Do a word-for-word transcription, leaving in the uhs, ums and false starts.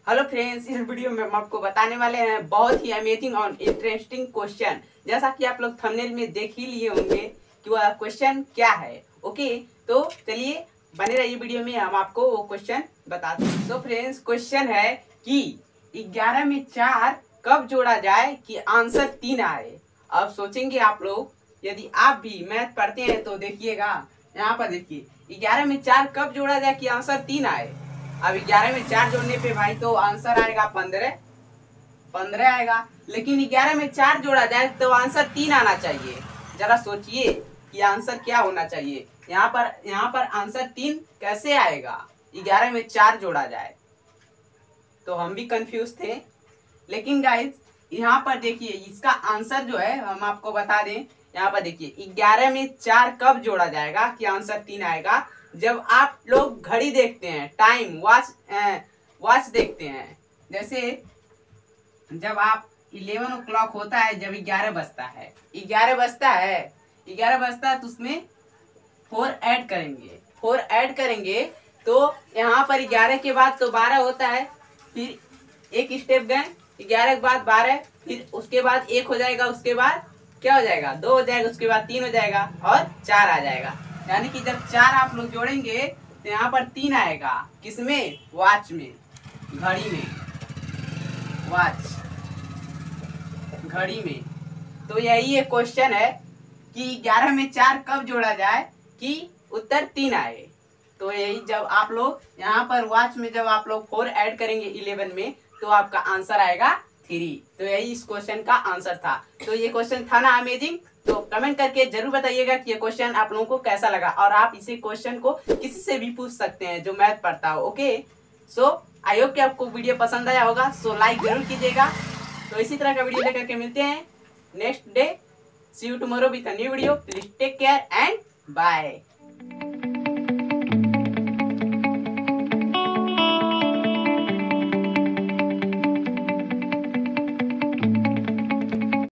Hello friends, इस video में हम आपको बताने वाले हैं बहुत ही अमेजिंग और इंटरेस्टिंग क्वेश्चन। जैसा कि आप लोग थंबनेल में देख ही लिए होंगे कि वह क्वेश्चन क्या है। ओके, तो चलिए बने रहिए वीडियो में, हम आपको वो क्वेश्चन बताते हैं। तो फ्रेंड्स, क्वेश्चन है कि ग्यारह में चार कब जोड़ा जाए कि आंसर तीन आए। अब सोचेंगे आप लोग, यदि आप भी मैथ पढ़ते हैं तो देखिएगा, यहाँ पर देखिए ग्यारह में चार कब जोड़ा जाए कि आंसर तीन आए। अब ग्यारह में चार जोड़ने पे भाई तो आंसर आएगा पंद्रह पंद्रह आएगा, लेकिन ग्यारह में चार जोड़ा जाए तो आंसर तीन आना चाहिए। जरा सोचिए कि आंसर क्या होना चाहिए। यहाँ पर यहाँ पर आंसर तीन कैसे आएगा ग्यारह में चार जोड़ा जाए। तो हम भी कंफ्यूज थे, लेकिन गाइज यहाँ पर देखिए इसका आंसर जो है हम आपको बता दें। यहाँ पर देखिए ग्यारह में चार कब जोड़ा जाएगा कि आंसर तीन आएगा, जब आप लोग घड़ी देखते हैं, टाइम वॉच वॉच देखते हैं। जैसे जब आप इलेवन ओ क्लॉक होता है, जब ग्यारह बजता है ग्यारह बजता है ग्यारह बजता है तो उसमें फोर ऐड करेंगे फोर ऐड करेंगे तो यहाँ पर ग्यारह के बाद तो बारह होता है, फिर एक स्टेप गए ग्यारह के बाद बारह, फिर उसके बाद एक हो जाएगा, उसके बाद क्या हो जाएगा, दो हो जाएगा, उसके बाद तीन हो जाएगा और चार आ जाएगा। यानी कि जब चार आप लोग जोड़ेंगे तो यहाँ पर तीन आएगा। किसमें? वॉच में, घड़ी में, वॉच घड़ी में। तो यही एक क्वेश्चन है कि ग्यारह में चार कब जोड़ा जाए कि उत्तर तीन आए। तो यही जब आप लोग यहाँ पर वॉच में जब आप लोग फोर ऐड करेंगे इलेवन में तो आपका आंसर आएगा थ्री। तो यही इस क्वेश्चन का आंसर था। तो ये क्वेश्चन था ना अमेजिंग। तो कमेंट करके जरूर बताइएगा कि ये क्वेश्चन आप लोगों को कैसा लगा, और आप इसी क्वेश्चन को किसी से भी पूछ सकते हैं जो मैथ पढ़ता हो। ओके, सो आई होप कि आपको वीडियो पसंद आया होगा। सो लाइक जरूर कीजिएगा। तो इसी तरह का वीडियो लेकर के मिलते हैं next day. See you tomorrow with a new video. Please take care and bye.